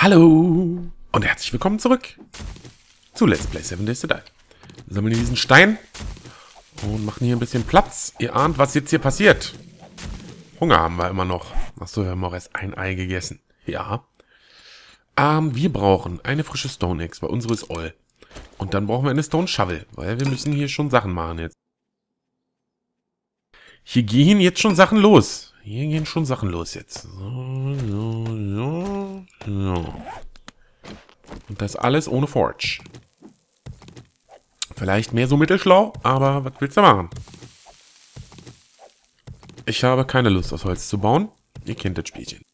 Hallo und herzlich willkommen zurück zu Let's Play 7 Days to Die. Wir sammeln diesen Stein und machen hier ein bisschen Platz. Ihr ahnt, was jetzt hier passiert. Hunger haben wir immer noch. Achso, wir haben auch erst ein Ei gegessen. Ja. Wir brauchen eine frische Stone Axe, weil unsere ist all. Und dann brauchen wir eine Stone Shovel, weil wir müssen hier schon Sachen machen jetzt. Hier gehen jetzt schon Sachen los. Hier gehen schon Sachen los jetzt. So. Und das alles ohne Forge. Vielleicht mehr so mittelschlau, aber was willst du machen? Ich habe keine Lust, aus Holz zu bauen. Ihr kennt das Spielchen.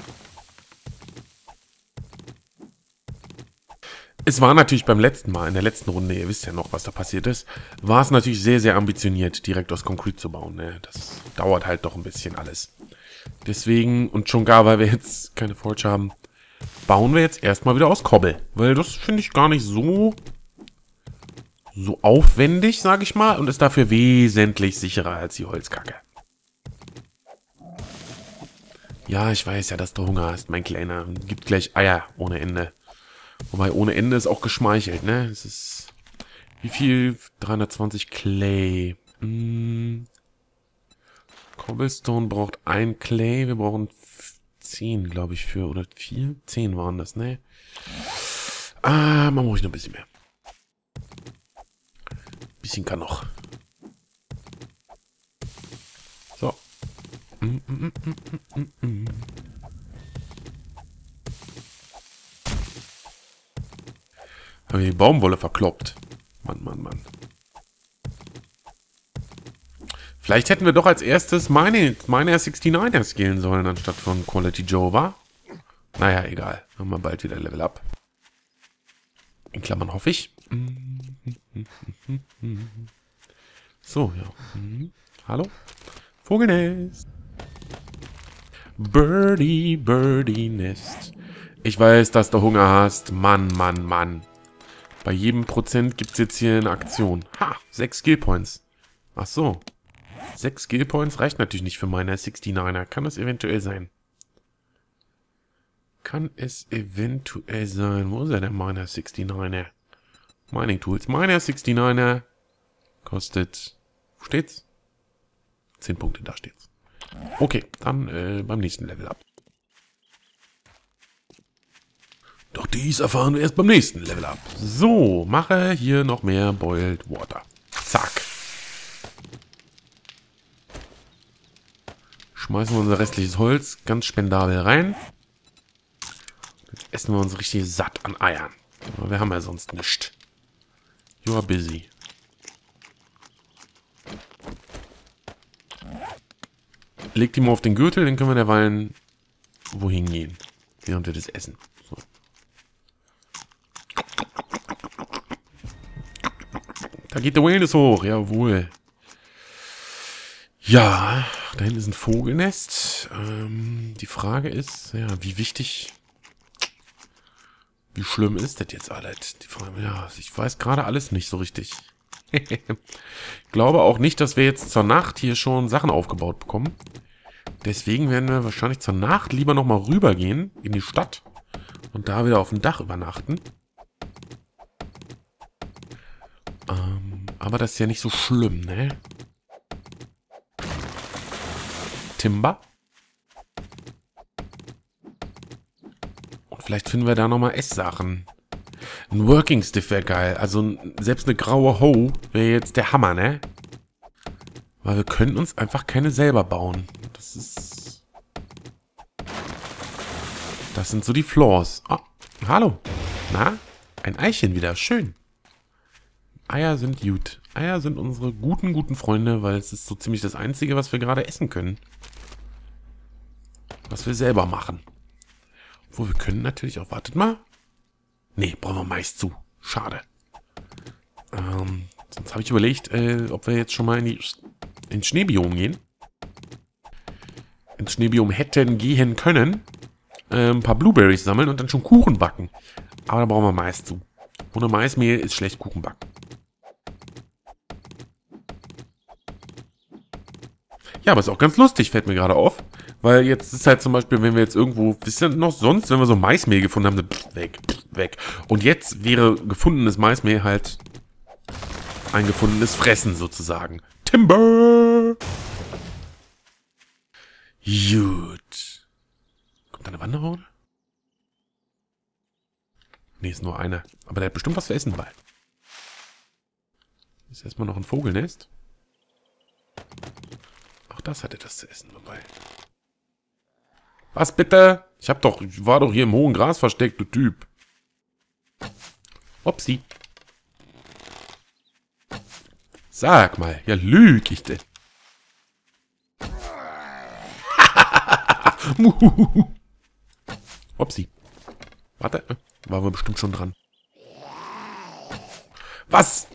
Es war natürlich beim letzten Mal, in der letzten Runde, ihr wisst ja noch, was da passiert ist, war es natürlich sehr, sehr ambitioniert, direkt aus Concrete zu bauen. Ne? Das dauert halt doch ein bisschen alles. Deswegen, und schon gar, weil wir jetzt keine Forge haben, bauen wir jetzt erstmal wieder aus Kobbel. Weil das finde ich gar nicht so aufwendig, sage ich mal, und ist dafür wesentlich sicherer als die Holzkacke. Ja, ich weiß ja, dass du Hunger hast, mein Kleiner. Gibt gleich Eier ohne Ende. Wobei ohne Ende ist auch geschmeichelt, ne? Es ist... Wie viel? 320 Clay. Cobblestone braucht ein Clay. Wir brauchen 10, glaube ich, für... Oder 4? 10 waren das, ne? Man brauche ich noch ein bisschen mehr. Ein bisschen kann noch. So. Haben wir die Baumwolle verkloppt. Mann. Vielleicht hätten wir doch als erstes meine R69er skillen sollen, anstatt von Quality Joe, wa? Naja, egal. Haben wir bald wieder Level Up. In Klammern hoffe ich. So, ja. Hallo? Vogelnest. Birdie Nest. Ich weiß, dass du Hunger hast. Mann. Bei jedem Prozent gibt es jetzt hier eine Aktion. Ha, 6 Skill Points. Ach so. 6 Skill Points reicht natürlich nicht für meine 69er. Kann es eventuell sein? Wo ist er denn, meiner 69er? Mining Tools. Meiner 69er kostet... Wo steht's? 10 Punkte, da steht's. Okay, dann beim nächsten Level Up. Doch dies erfahren wir erst beim nächsten Level Up. So, mache hier noch mehr Boiled Water. Zack. Schmeißen wir unser restliches Holz ganz spendabel rein. Jetzt essen wir uns richtig satt an Eiern. Aber wir haben ja sonst nichts. You are busy. Legt die mal auf den Gürtel, dann können wir derweilen wohin gehen, während wir das essen. So. Da geht der Wellness hoch, jawohl. Ja, da hinten ist ein Vogelnest. Die Frage ist, ja, wie wichtig, wie schlimm ist das jetzt alles? Die Frage, ja, ich weiß gerade alles nicht so richtig. Ich glaube auch nicht, dass wir jetzt zur Nacht hier schon Sachen aufgebaut bekommen. Deswegen werden wir wahrscheinlich zur Nacht lieber nochmal rübergehen in die Stadt und da wieder auf dem Dach übernachten. Aber das ist ja nicht so schlimm, ne? Timber. Und vielleicht finden wir da nochmal Esssachen. Ein Working Stiff wäre geil. Also selbst eine graue Hoe wäre jetzt der Hammer, ne? Weil wir können uns einfach keine selber bauen. Das sind so die Flaws. Oh, hallo. Na, ein Eichen wieder. Schön. Eier sind gut. Eier sind unsere guten Freunde, weil es ist so ziemlich das Einzige, was wir gerade essen können. Was wir selber machen. Obwohl, wir können natürlich auch... Wartet mal. Nee, brauchen wir Mais zu. Schade. Sonst habe ich überlegt, ob wir jetzt schon mal ins Schneebiom gehen. Ins Schneebiom hätten gehen können. Ein paar Blueberries sammeln und dann schon Kuchen backen. Aber da brauchen wir Mais zu. Ohne Maismehl ist schlecht Kuchen backen. Ja, aber ist auch ganz lustig, fällt mir gerade auf. Weil jetzt ist halt zum Beispiel, wenn wir jetzt irgendwo, wisst ihr noch sonst, wenn wir so Maismehl gefunden haben, so weg, weg. Und jetzt wäre gefundenes Maismehl halt ein gefundenes Fressen sozusagen. Timber! Gut. Kommt da eine Wanderer? Nee, ist nur einer. Aber der hat bestimmt was zu essen bei. Ist erstmal noch ein Vogelnest. Auch das hatte das zu essen dabei. Was bitte? Ich war doch hier im hohen Gras versteckt, du Typ. Upsi. Sag mal, ja lüg ich denn? Upsi. Warte, waren wir bestimmt schon dran. Was?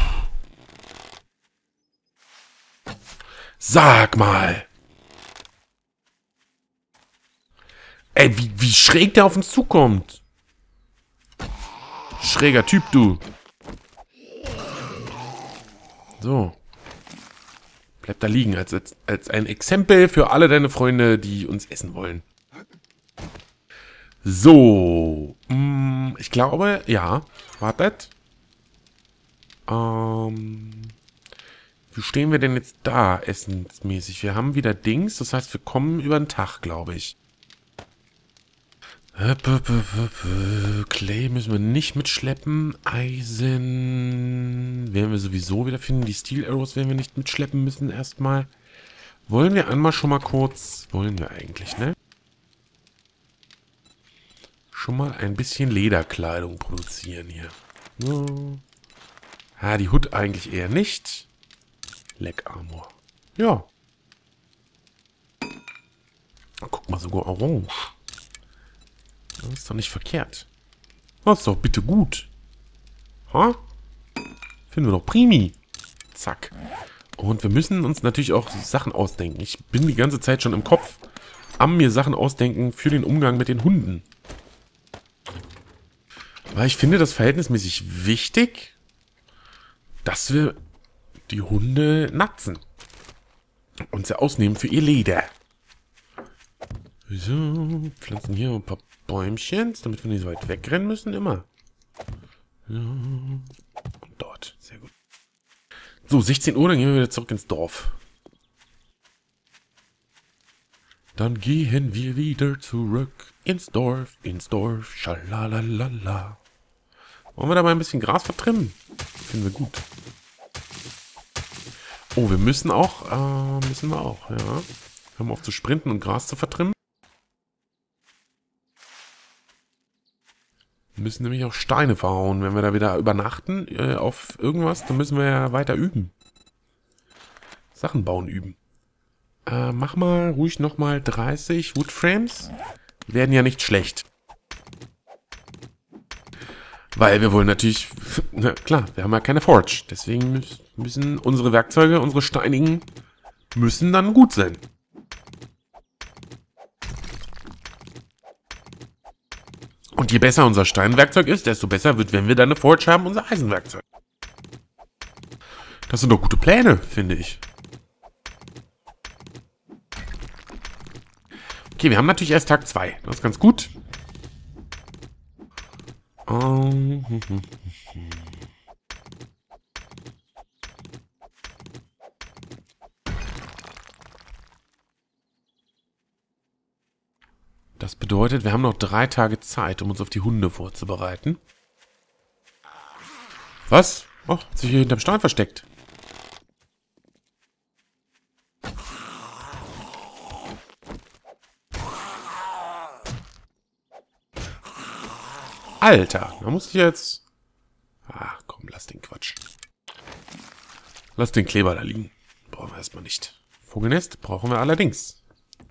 Sag mal. Ey, wie schräg der auf uns zukommt. Schräger Typ, du. So. Bleib da liegen, als ein Exempel für alle deine Freunde, die uns essen wollen. So. Ich glaube, ja. Wartet. Wie stehen wir denn jetzt da, essensmäßig? Wir haben wieder Dings, das heißt, wir kommen über den Tag, glaube ich. Clay müssen wir nicht mitschleppen. Eisen werden wir sowieso wieder finden. Die Steel Arrows werden wir nicht mitschleppen müssen erstmal. Wollen wir einmal schon mal kurz... Wollen wir eigentlich, ne? Schon mal ein bisschen Lederkleidung produzieren hier. Ah, die Hood eigentlich eher nicht. Leg Armor. Ja. Guck mal, sogar orange. Das ist doch nicht verkehrt. Das ist doch bitte gut. Ha? Finden wir doch primi. Zack. Und wir müssen uns natürlich auch Sachen ausdenken. Ich bin die ganze Zeit schon im Kopf am mir Sachen ausdenken für den Umgang mit den Hunden. Weil ich finde das verhältnismäßig wichtig, dass wir die Hunde natzen. Und sie ausnehmen für ihr Leder. So, pflanzen hier ein paar Bäumchen, damit wir nicht so weit wegrennen müssen, immer. Ja. Und dort, sehr gut. So, 16 Uhr, dann gehen wir wieder zurück ins Dorf. Dann gehen wir wieder zurück ins Dorf, schalalalala. Wollen wir dabei ein bisschen Gras vertrimmen? Finden wir gut. Oh, wir müssen auch, ja. Hören wir auf zu sprinten und Gras zu vertrimmen. Wir müssen nämlich auch Steine verhauen. Wenn wir da wieder übernachten auf irgendwas, dann müssen wir ja weiter üben. Sachen bauen üben. Mach mal ruhig nochmal 30 Woodframes. Die werden ja nicht schlecht. Weil wir wollen natürlich, na klar, wir haben ja keine Forge. Deswegen müssen unsere Werkzeuge, unsere steinigen, müssen dann gut sein. Und je besser unser Steinwerkzeug ist, desto besser wird, wenn wir dann eine Forge haben, unser Eisenwerkzeug. Das sind doch gute Pläne, finde ich. Okay, wir haben natürlich erst Tag 2. Das ist ganz gut. Das bedeutet, wir haben noch 3 Tage Zeit, um uns auf die Hunde vorzubereiten. Was? Oh, hat sich hier hinterm Stein versteckt. Alter, da muss ich jetzt... Ah, komm, lass den Quatsch. Lass den Kleber da liegen. Brauchen wir erstmal nicht. Vogelnest brauchen wir allerdings.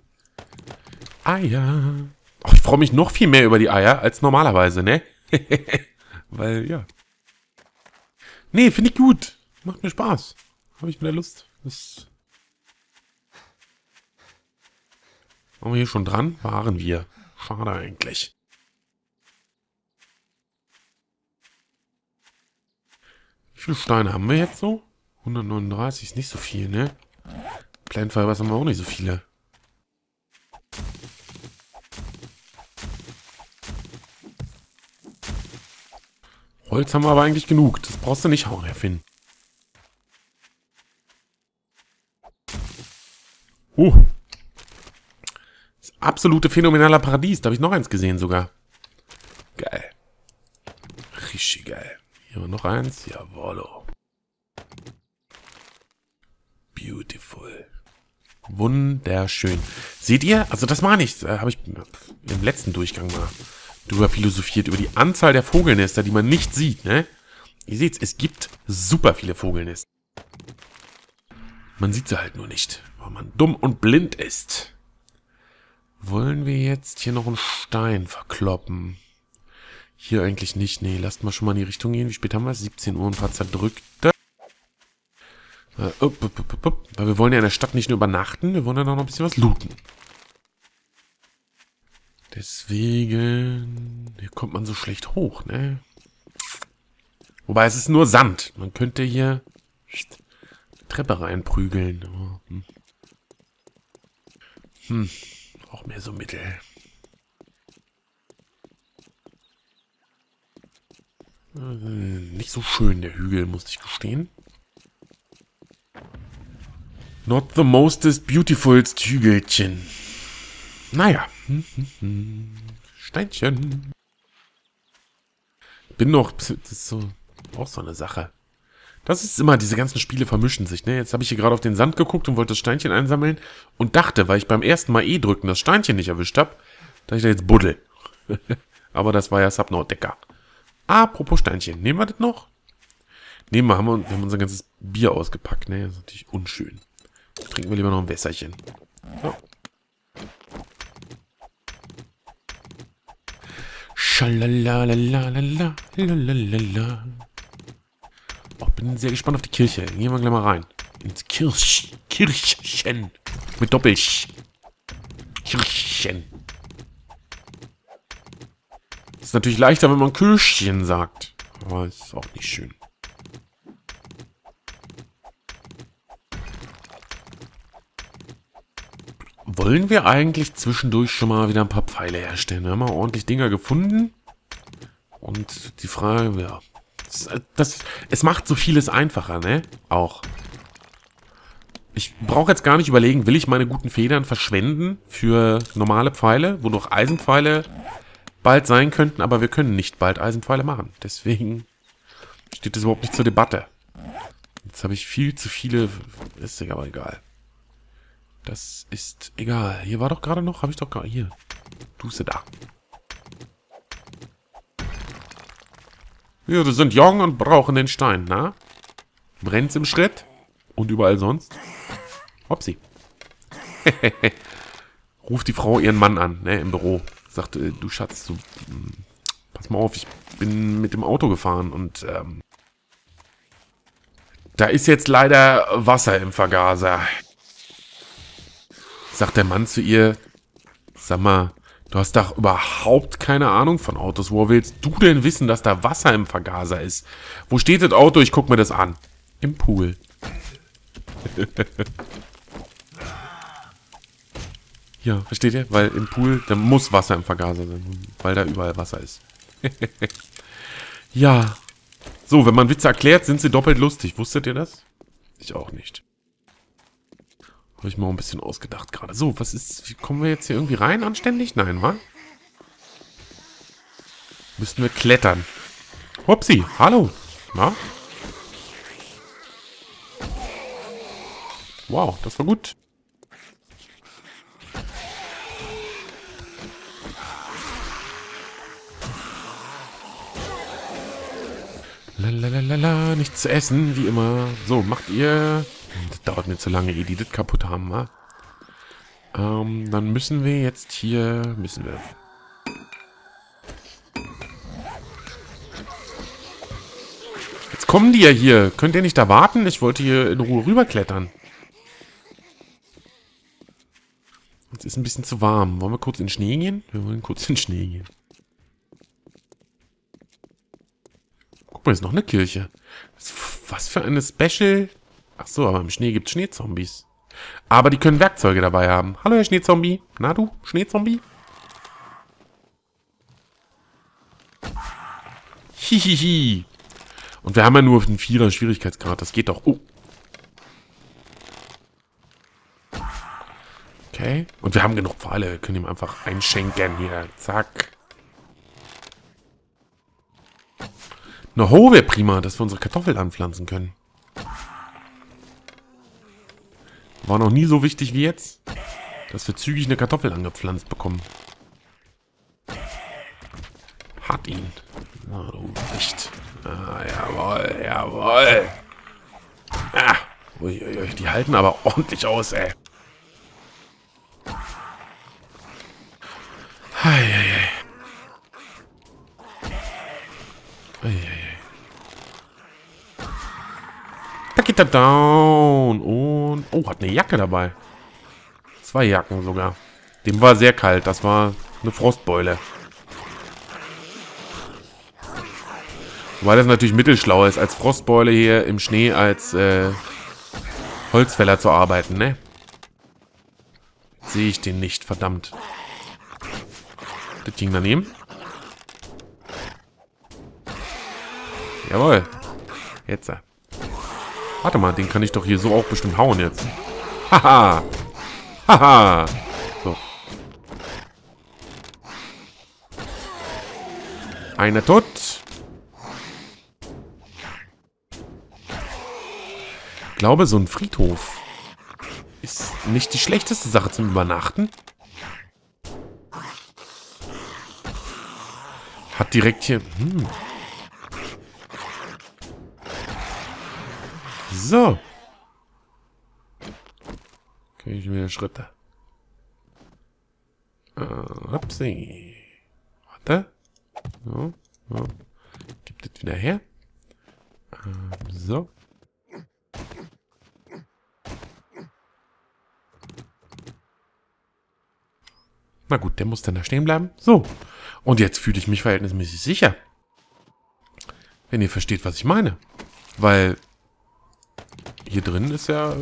Eier. Oh, ich freue mich noch viel mehr über die Eier als normalerweise, ne? Weil, ja. Nee, finde ich gut. Macht mir Spaß. Habe ich wieder Lust. Waren wir hier schon dran? Waren wir. Schade eigentlich. Wie viele Steine haben wir jetzt so? 139 ist nicht so viel, ne? Planfire, was haben wir auch nicht so viele. Holz haben wir aber eigentlich genug. Das brauchst du nicht hauen, Herr Finn. Das absolute phänomenaler Paradies. Da habe ich noch eins gesehen sogar. Geil. Richtig geil. Hier haben wir noch eins. Jawollo. Beautiful. Wunderschön. Seht ihr? Also das meine ich. Habe ich im letzten Durchgang mal drüber philosophiert. Über die Anzahl der Vogelnester, die man nicht sieht, ne? Ihr seht's, es gibt super viele Vogelnester. Man sieht sie halt nur nicht, weil man dumm und blind ist. Wollen wir jetzt hier noch einen Stein verkloppen? Hier eigentlich nicht. Nee, lasst mal schon mal in die Richtung gehen. Wie spät haben wir es? 17 Uhr, ein paar zerdrückte. Weil wir wollen ja in der Stadt nicht nur übernachten, wir wollen ja noch ein bisschen was looten. Deswegen... Hier kommt man so schlecht hoch, ne? Wobei, es ist nur Sand. Man könnte hier... Treppe reinprügeln. Auch mehr so mittel. Nicht so schön, der Hügel, muss ich gestehen. Not the mostest beautifulst Hügelchen. Naja. Steinchen. Bin noch... Das ist so... Auch so eine Sache. Das ist immer, diese ganzen Spiele vermischen sich, ne? Jetzt habe ich hier gerade auf den Sand geguckt und wollte das Steinchen einsammeln und dachte, weil ich beim ersten Mal drücken das Steinchen nicht erwischt habe, dass ich da jetzt buddel. Aber das war ja Subnautica. Apropos Steinchen, nehmen wir das noch? Nehmen wir, wir haben unser ganzes Bier ausgepackt, ne? Das ist natürlich unschön. Trinken wir lieber noch ein Wässerchen. So. Schalalalala, lalalala. Oh, bin sehr gespannt auf die Kirche. Gehen wir gleich mal rein. Ins Kirchen. Mit Doppelch. Kirchen. Ist natürlich leichter, wenn man Kirchen sagt. Aber ist auch nicht schön. Wollen wir eigentlich zwischendurch schon mal wieder ein paar Pfeile herstellen? Wir haben mal ordentlich Dinger gefunden. Und die Frage, ja... Es macht so vieles einfacher, ne? Auch. Ich brauche jetzt gar nicht überlegen, will ich meine guten Federn verschwenden für normale Pfeile, wo noch Eisenpfeile bald sein könnten, aber wir können nicht bald Eisenpfeile machen. Deswegen steht das überhaupt nicht zur Debatte. Jetzt habe ich viel zu viele... Ist aber egal. Das ist egal. Hier war doch gerade noch... Habe ich doch gerade... Hier. Du bist da. Wir sind jung und brauchen den Stein, na? Brennt's im Schritt? Und überall sonst? Hopsi. Ruft die Frau ihren Mann an, ne, im Büro. Sagt, du Schatz, du, pass mal auf, ich bin mit dem Auto gefahren und, da ist jetzt leider Wasser im Vergaser. Sagt der Mann zu ihr, sag mal, du hast doch überhaupt keine Ahnung von Autos. Woher willst du denn wissen, dass da Wasser im Vergaser ist? Wo steht das Auto? Ich guck mir das an. Im Pool. Ja, versteht ihr? Weil im Pool, da muss Wasser im Vergaser sein. Weil da überall Wasser ist. Ja. So, wenn man Witze erklärt, sind sie doppelt lustig. Wusstet ihr das? Ich auch nicht. Habe ich mal ein bisschen ausgedacht gerade. So, was ist... Wie kommen wir jetzt hier irgendwie rein anständig? Nein, wa? Müssten wir klettern. Hupsi, hallo. Na? Wow, das war gut. Lalalala, nichts zu essen, wie immer. So, macht ihr... Das dauert mir zu lange, ehe die das kaputt haben, wa? Dann müssen wir jetzt hier... Jetzt kommen die ja hier. Könnt ihr nicht da warten? Ich wollte hier in Ruhe rüberklettern. Jetzt ist ein bisschen zu warm. Wollen wir kurz in den Schnee gehen? Wir wollen kurz in den Schnee gehen. Guck mal, ist noch eine Kirche. Was für eine Special... Ach so, aber im Schnee gibt es Schneezombies. Aber die können Werkzeuge dabei haben. Hallo, Herr Schneezombie. Na du, Schneezombie? Hihihi. Und wir haben ja nur einen 4er Schwierigkeitsgrad. Das geht doch. Oh. Okay. Und wir haben genug Pfeile. Wir können ihm einfach einschenken hier. Zack. Na ho, wäre prima, dass wir unsere Kartoffeln anpflanzen können. War noch nie so wichtig wie jetzt, dass wir zügig eine Kartoffel angepflanzt bekommen. Hat ihn. Na, du Wicht. Ah, jawohl, jawohl. Ah, uiuiui, die halten aber ordentlich aus, ey. Eieiei. Eieiei. Da geht er down. Und... oh, hat eine Jacke dabei. 2 Jacken sogar. Dem war sehr kalt. Das war eine Frostbeule. Weil das natürlich mittelschlau ist, als Frostbeule hier im Schnee als Holzfäller zu arbeiten, ne? Jetzt sehe ich den nicht, verdammt. Das ging daneben. Jawohl. Jetzt. Warte mal, den kann ich doch hier so auch bestimmt hauen jetzt. Haha. Haha. So. Einer tot. Ich glaube, so ein Friedhof ist nicht die schlechteste Sache zum Übernachten. Hat direkt hier... So. Kriege ich wieder Schritte. Upsi. Warte. So. So. Gibt das wieder her. So. Na gut, der muss dann da stehen bleiben. So. Und jetzt fühle ich mich verhältnismäßig sicher. Wenn ihr versteht, was ich meine. Weil hier drin ist ja...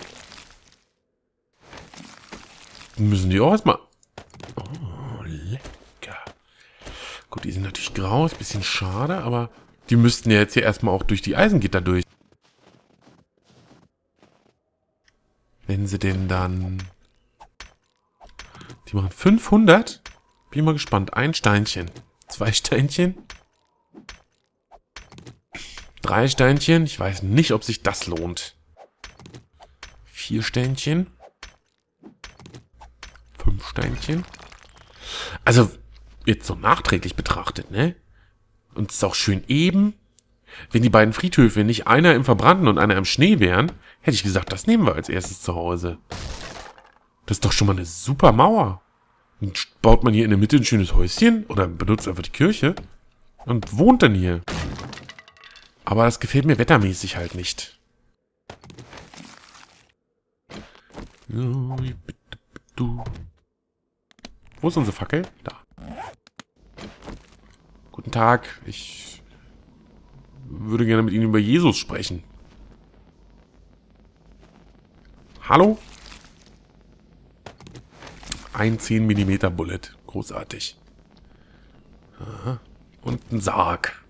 müssen die auch erstmal... oh, lecker. Gut, die sind natürlich grau, ist ein bisschen schade, aber die müssten ja jetzt hier erstmal auch durch die Eisengitter durch. Wenn sie denn dann... die machen 500. Bin mal gespannt. 1 Steinchen. 2 Steinchen. 3 Steinchen. Ich weiß nicht, ob sich das lohnt. 4 Steinchen. 5 Steinchen. Also, jetzt so nachträglich betrachtet, ne? Und es ist auch schön eben. Wenn die beiden Friedhöfe nicht einer im Verbrannten und einer im Schnee wären, hätte ich gesagt, das nehmen wir als erstes zu Hause. Das ist doch schon mal eine super Mauer. Und baut man hier in der Mitte ein schönes Häuschen oder benutzt einfach die Kirche und wohnt dann hier. Aber das gefällt mir wettermäßig halt nicht. Wo ist unsere Fackel? Da. Guten Tag. Ich würde gerne mit Ihnen über Jesus sprechen. Hallo? Ein 10 mm Bullet. Großartig. Aha. Und ein Sarg.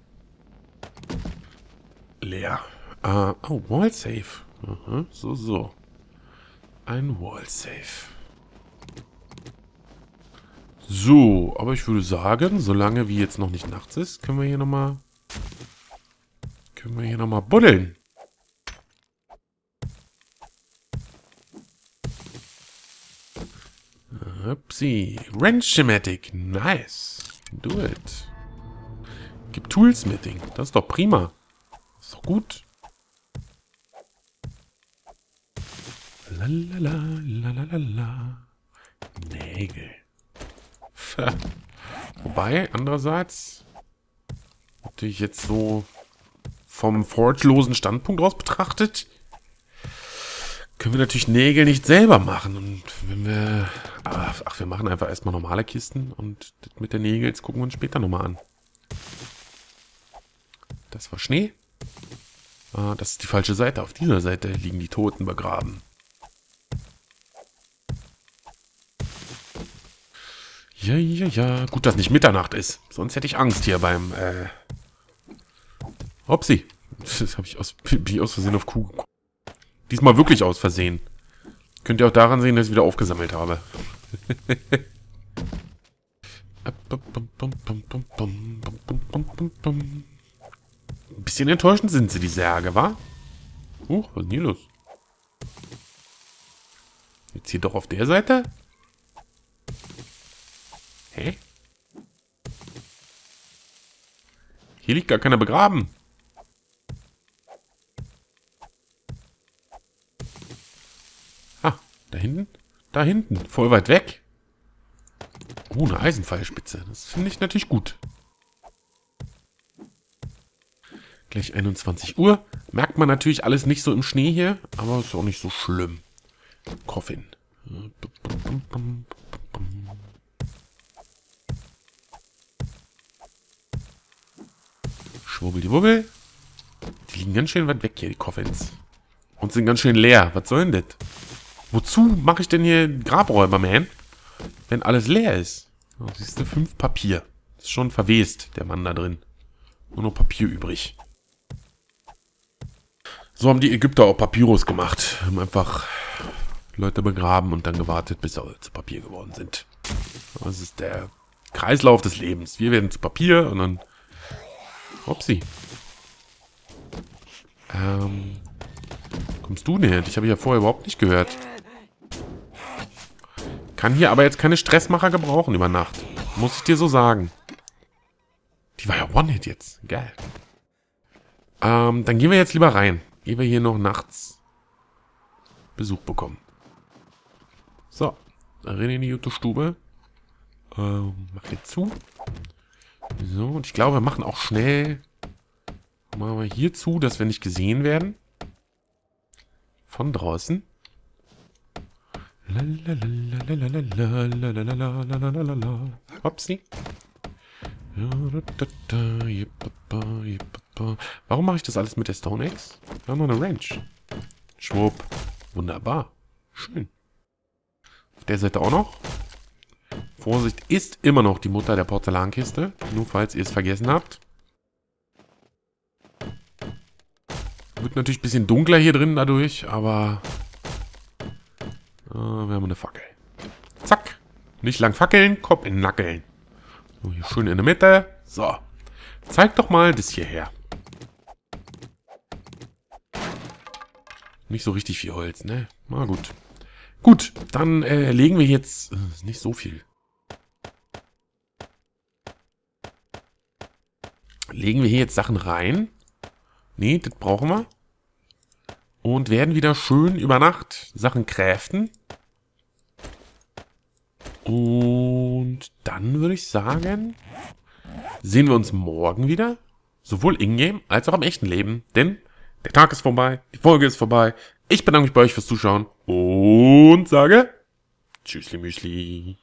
Leer. Oh, Wall Safe. Aha, so. Ein Wall Safe. So, aber ich würde sagen, solange wie jetzt noch nicht nachts ist, können wir hier nochmal buddeln. Upsi. Wrench-Schematic. Nice. Do it. Gibt Toolsmithing. Das ist doch prima. Das ist doch gut. Lalalala. Nägel. Wobei, andererseits, natürlich jetzt so vom forgelosen Standpunkt aus betrachtet, können wir natürlich Nägel nicht selber machen. Und wenn wir... ach, wir machen einfach erstmal normale Kisten und das mit den Nägeln gucken wir uns später nochmal an. Das war Schnee. Das ist die falsche Seite. Auf dieser Seite liegen die Toten begraben. Ja. Gut, dass nicht Mitternacht ist. Sonst hätte ich Angst hier beim Hopsi. Das habe ich bin ich aus Versehen auf Kuh gekommen. Diesmal wirklich aus Versehen. Könnt ihr auch daran sehen, dass ich wieder aufgesammelt habe. Ein bisschen enttäuschend sind sie, die Särge, wa? Was ist denn hier los? Jetzt hier doch auf der Seite? Hä? Hier liegt gar keiner begraben. Ah, da hinten? Da hinten, voll weit weg. Oh, eine Eisenpfeilspitze. Das finde ich natürlich gut. Gleich 21 Uhr. Merkt man natürlich alles nicht so im Schnee hier, aber ist auch nicht so schlimm. Coffin. Schwubbeldiwubbel. Die liegen ganz schön weit weg hier, die Coffins. Und sind ganz schön leer. Was soll denn das? Wozu mache ich denn hier Grabräuber, man? Wenn alles leer ist. Oh, siehst du, 5 Papier. Ist schon verwest, der Mann da drin. Nur noch Papier übrig. So haben die Ägypter auch Papyrus gemacht. Haben einfach Leute begraben und dann gewartet, bis sie zu Papier geworden sind. Das ist der Kreislauf des Lebens. Wir werden zu Papier und dann... Upsi. Kommst du näher? Ich habe ja vorher überhaupt nicht gehört. Kann hier aber jetzt keine Stressmacher gebrauchen über Nacht. Muss ich dir so sagen. Die war ja One-Hit jetzt. Geil. Dann gehen wir jetzt lieber rein. Ehe wir hier noch nachts Besuch bekommen. So. Rein in die gute Stube. Mach hier zu. So, und ich glaube, wir machen auch schnell... Machen wir hier zu, dass wir nicht gesehen werden. Von draußen. Hopsi. Warum mache ich das alles mit der Stone Axe? Wir haben noch eine Wrench. Schwupp. Wunderbar. Schön. Auf der Seite auch noch. Vorsicht, ist immer noch die Mutter der Porzellankiste. Nur falls ihr es vergessen habt. Wird natürlich ein bisschen dunkler hier drin dadurch, aber... wir haben eine Fackel. Zack. Nicht lang fackeln, Kopf in den Nackeln. So, hier schön in der Mitte. So. Zeig doch mal das hierher. Nicht so richtig viel Holz, ne? Na gut. Gut, dann legen wir jetzt... nicht so viel. Legen wir hier jetzt Sachen rein. Nee, das brauchen wir. Und werden wieder schön über Nacht Sachen craften. Und dann würde ich sagen, sehen wir uns morgen wieder. Sowohl in-game als auch im echten Leben. Denn der Tag ist vorbei, die Folge ist vorbei. Ich bedanke mich bei euch fürs Zuschauen und sage Tschüssli Müsli.